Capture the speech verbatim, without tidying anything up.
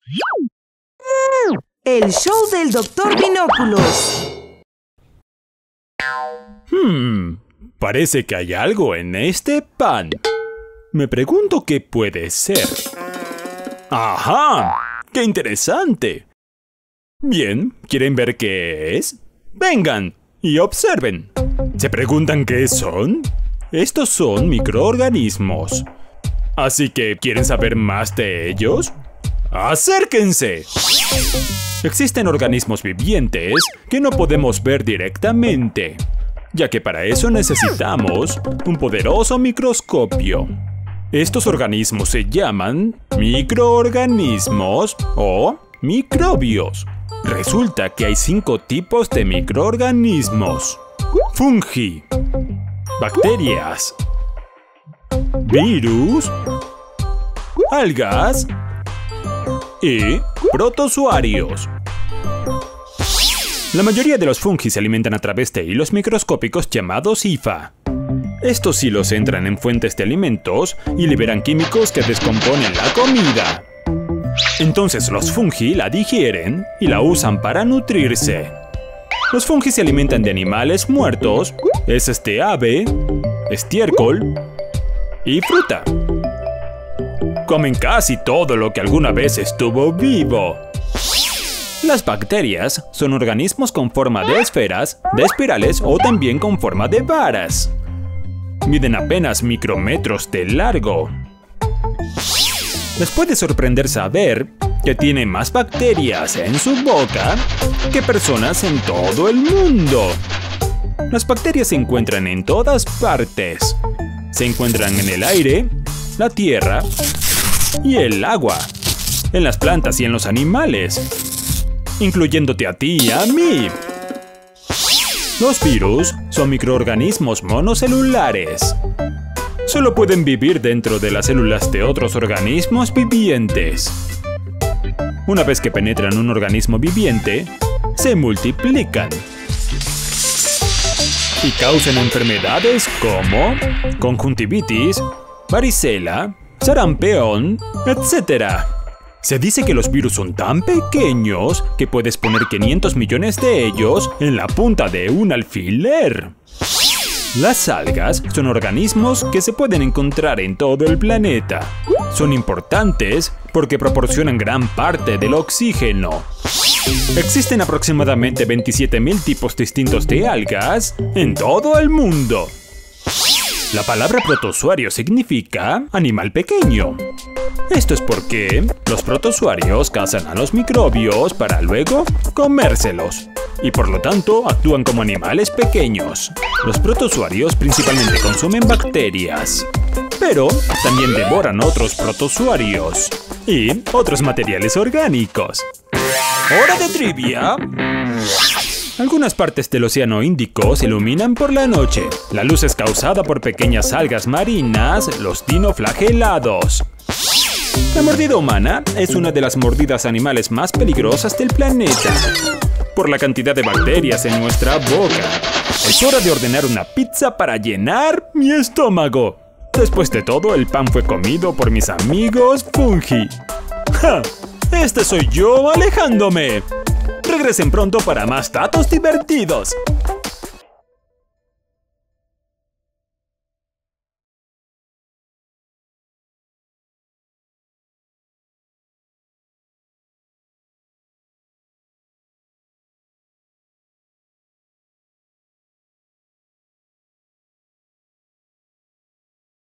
El show del doctor Binóculos. Hmm, parece que hay algo en este pan. Me pregunto qué puede ser. ¡Ajá! ¡Qué interesante! Bien, ¿quieren ver qué es? ¡Vengan y observen! ¿Se preguntan qué son? Estos son microorganismos. Así que, ¿quieren saber más de ellos? ¡Acérquense! Existen organismos vivientes que no podemos ver directamente, ya que para eso necesitamos un poderoso microscopio. Estos organismos se llaman microorganismos o microbios. Resulta que hay cinco tipos de microorganismos: fungi, bacterias, virus, algas y protozoarios. La mayoría de los fungi se alimentan a través de hilos microscópicos llamados hifa. Estos hilos entran en fuentes de alimentos y liberan químicos que descomponen la comida. Entonces los fungi la digieren y la usan para nutrirse. Los fungi se alimentan de animales muertos, heces de ave, estiércol y fruta. Comen casi todo lo que alguna vez estuvo vivo. Las bacterias son organismos con forma de esferas, de espirales o también con forma de varas. Miden apenas micrómetros de largo. Les puede sorprender saber que tiene más bacterias en su boca que personas en todo el mundo. Las bacterias se encuentran en todas partes. Se encuentran en el aire, la tierra y el agua, en las plantas y en los animales, incluyéndote a ti y a mí. Los virus son microorganismos monocelulares. Solo pueden vivir dentro de las células de otros organismos vivientes. Una vez que penetran un organismo viviente, se multiplican y causan enfermedades como conjuntivitis, varicela, sarampión, etcétera. Se dice que los virus son tan pequeños que puedes poner quinientos millones de ellos en la punta de un alfiler. Las algas son organismos que se pueden encontrar en todo el planeta. Son importantes porque proporcionan gran parte del oxígeno. Existen aproximadamente veintisiete mil tipos distintos de algas en todo el mundo. La palabra protozoario significa animal pequeño. Esto es porque los protozoarios cazan a los microbios para luego comérselos, y por lo tanto actúan como animales pequeños. Los protozoarios principalmente consumen bacterias, pero también devoran otros protozoarios y otros materiales orgánicos. ¡Hora de trivia! Algunas partes del océano Índico se iluminan por la noche. La luz es causada por pequeñas algas marinas, los dinoflagelados. La mordida humana es una de las mordidas animales más peligrosas del planeta, por la cantidad de bacterias en nuestra boca. Es hora de ordenar una pizza para llenar mi estómago. Después de todo, el pan fue comido por mis amigos fungi. ¡Ja! Este soy yo alejándome. Regresen pronto para más datos divertidos.